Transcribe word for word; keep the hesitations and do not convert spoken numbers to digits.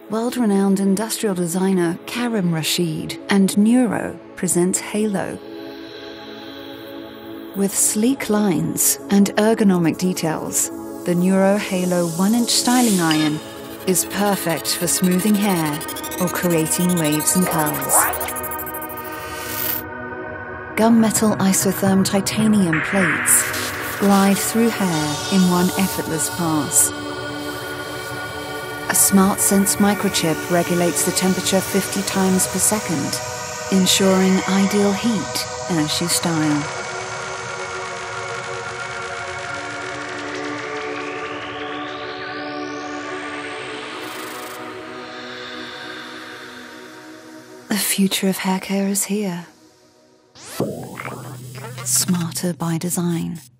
World-renowned industrial designer Karim Rashid and Neuro presents Halo. With sleek lines and ergonomic details, the Neuro Halo one inch styling iron is perfect for smoothing hair or creating waves and curls. Gunmetal isotherm titanium plates glide through hair in one effortless pass. A SmartSense microchip regulates the temperature fifty times per second, ensuring ideal heat as you style. The future of hair care is here. Smarter by design.